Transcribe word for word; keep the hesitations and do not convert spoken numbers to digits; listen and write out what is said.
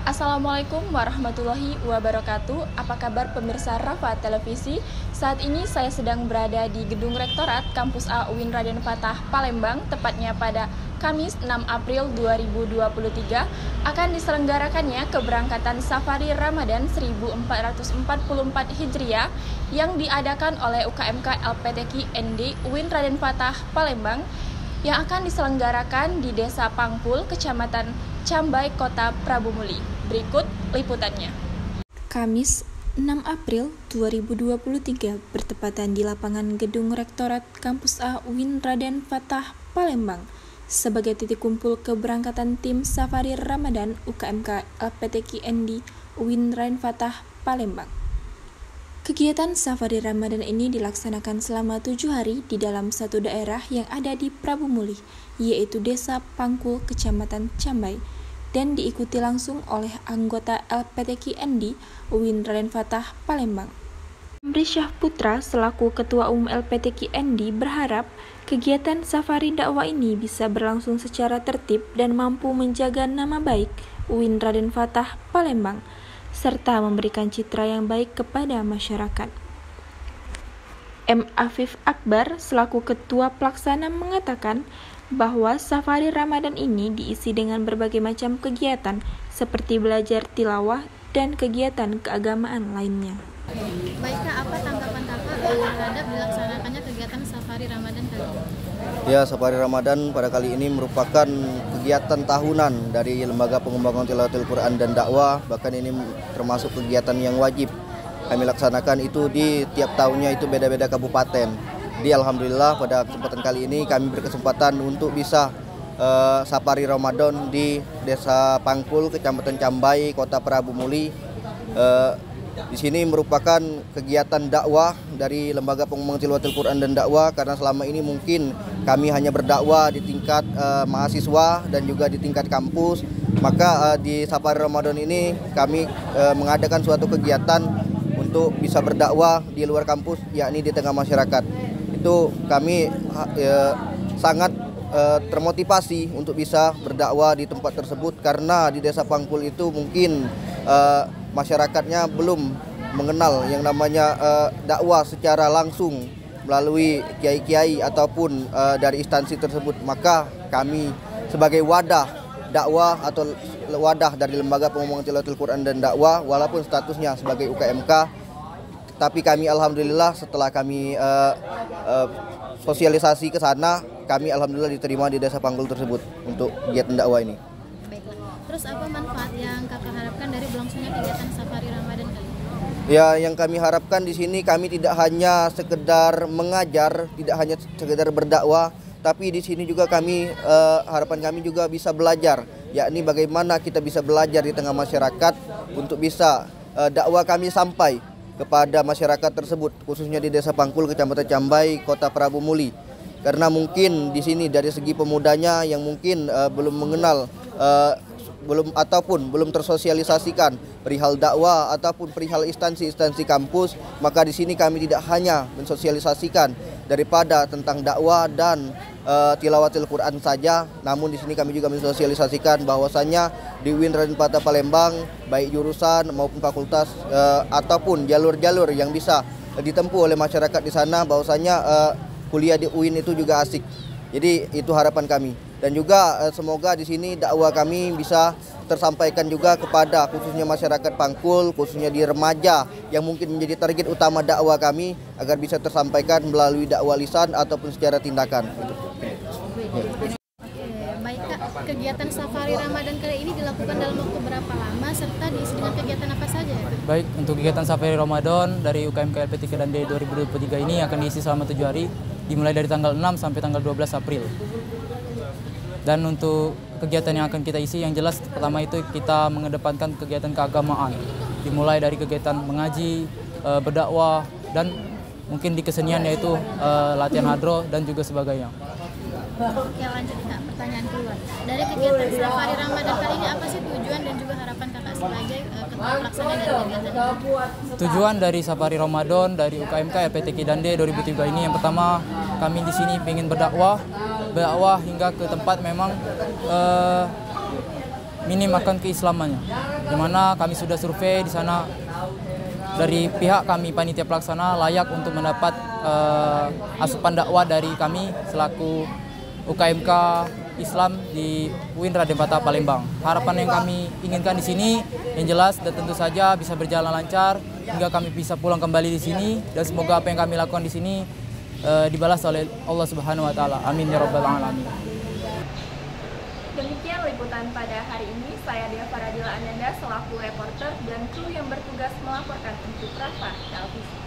Assalamualaikum warahmatullahi wabarakatuh. Apa kabar pemirsa Rafa Televisi? Saat ini saya sedang berada di Gedung Rektorat Kampus A U I N Raden Fatah, Palembang, tepatnya pada Kamis enam April dua ribu dua puluh tiga akan diselenggarakannya keberangkatan Safari Ramadan seribu empat ratus empat puluh empat Hijriah yang diadakan oleh U K M K L P T K I N D U I N Raden Fatah, Palembang, yang akan diselenggarakan di Desa Pangpul, Kecamatan Cambai, Kota Prabu Muli. Berikut liputannya. Kamis enam April dua ribu dua puluh tiga bertepatan di lapangan Gedung Rektorat Kampus A U I N Raden Fatah, Palembang sebagai titik kumpul keberangkatan tim Safari Ramadan U K M K L P T K I N D U I N Raden Fatah, Palembang. Kegiatan Safari Ramadan ini dilaksanakan selama tujuh hari di dalam satu daerah yang ada di Prabu Muli, yaitu Desa Pangkul, Kecamatan Cambai, dan diikuti langsung oleh anggota L P T K I N D U I N Raden Fatah, Palembang. Amri Syah Putra selaku Ketua Umum L P T K I N D berharap kegiatan safari dakwah ini bisa berlangsung secara tertib dan mampu menjaga nama baik U I N Raden Fatah, Palembang, serta memberikan citra yang baik kepada masyarakat. M. Afif Akbar selaku Ketua Pelaksana mengatakan bahwa Safari Ramadan ini diisi dengan berbagai macam kegiatan seperti belajar tilawah dan kegiatan keagamaan lainnya. Baik Kak, apa tanggapan Kakak terhadap dilaksanakannya kegiatan Safari Ramadan kali ini? Ya, Safari Ramadan pada kali ini merupakan kegiatan tahunan dari Lembaga Pengembangan Tilawatil Quran dan Dakwah, bahkan ini termasuk kegiatan yang wajib kami laksanakan itu di tiap tahunnya itu beda-beda kabupaten. Jadi alhamdulillah pada kesempatan kali ini kami berkesempatan untuk bisa uh, Safari Ramadan di Desa Pangkul, Kecamatan Cambai, Kota Prabu Muli. Uh, di sini merupakan kegiatan dakwah dari Lembaga Pengembangan Tilawatil Quran dan Dakwah, karena selama ini mungkin kami hanya berdakwah di tingkat uh, mahasiswa dan juga di tingkat kampus. Maka uh, di Safari Ramadan ini kami uh, mengadakan suatu kegiatan untuk bisa berdakwah di luar kampus, yakni di tengah masyarakat. Itu kami ya, sangat eh, termotivasi untuk bisa berdakwah di tempat tersebut, karena di Desa Pangkul itu mungkin eh, masyarakatnya belum mengenal yang namanya eh, dakwah secara langsung melalui kiai-kiai ataupun eh, dari instansi tersebut. Maka kami sebagai wadah dakwah atau wadah dari Lembaga Pengembangan Tilawatil Quran dan Dakwah, walaupun statusnya sebagai U K M K, tapi kami alhamdulillah setelah kami uh, uh, sosialisasi ke sana, kami alhamdulillah diterima di Desa Pangkul tersebut untuk kegiatan dakwah ini. Baiklah. Terus apa manfaat yang Kakak harapkan dari berlangsungnya kegiatan Safari Ramadan kali ini? Ya, yang kami harapkan di sini kami tidak hanya sekedar mengajar, tidak hanya sekedar berdakwah, tapi di sini juga kami uh, harapan kami juga bisa belajar, yakni bagaimana kita bisa belajar di tengah masyarakat untuk bisa uh, dakwah kami sampai kepada masyarakat tersebut, khususnya di Desa Pangkul, Kecamatan Cambai, Kota Prabu Muli. Karena mungkin di sini dari segi pemudanya yang mungkin uh, belum mengenal uh, belum ataupun belum tersosialisasikan perihal dakwah ataupun perihal instansi-instansi kampus, maka di sini kami tidak hanya mensosialisasikan daripada tentang dakwah dan uh, tilawatil Quran saja, namun di sini kami juga mensosialisasikan bahwasanya di U I N Raden Fatah Palembang, baik jurusan maupun fakultas uh, ataupun jalur-jalur yang bisa uh, ditempuh oleh masyarakat di sana, bahwasanya uh, kuliah di U I N itu juga asik. Jadi itu harapan kami, dan juga uh, semoga di sini dakwah kami bisa tersampaikan juga kepada khususnya masyarakat Pangkul, khususnya di remaja yang mungkin menjadi target utama dakwah kami, agar bisa tersampaikan melalui dakwah lisan ataupun secara tindakan. Oke, baik Kak. Kegiatan Safari Ramadan kali ini dilakukan dalam waktu berapa lama serta diisi dengan kegiatan apa saja? Baik, untuk kegiatan Safari Ramadan dari U K M K L P T K I N D dua ribu dua puluh tiga ini akan diisi selama tujuh hari, dimulai dari tanggal enam sampai tanggal dua belas April. Dan untuk kegiatan yang akan kita isi, yang jelas pertama itu kita mengedepankan kegiatan keagamaan, dimulai dari kegiatan mengaji, e, berdakwah, dan mungkin di kesenian yaitu e, latihan hadroh dan juga sebagainya. Oke, lanjut Kak, pertanyaan keluar. Dari kegiatan Safari Ramadan kali ini apa sih tujuan dan juga harapan Kakak sebagai uh, ketua pelaksana dari kegiatan ini? Tujuan dari Safari Ramadan dari U K M K L P T K I N D dua ribu tiga ini, yang pertama kami di sini ingin berdakwah, berdakwah hingga ke tempat memang uh, minim akan keislamannya. Di mana kami sudah survei di sana dari pihak kami panitia pelaksana layak untuk mendapat uh, asupan dakwah dari kami selaku U K M K Islam di U I N Raden Fatah Palembang. Harapan yang kami inginkan di sini yang jelas dan tentu saja bisa berjalan lancar hingga kami bisa pulang kembali di sini, dan semoga apa yang kami lakukan di sini uh, dibalas oleh Allah Subhanahu wa taala. Amin ya rabbal alamin. Demikian liputan pada hari ini. Saya Dea Faradila Ananda selaku reporter dan kru yang bertugas melaporkan untuk Rafa Televisi.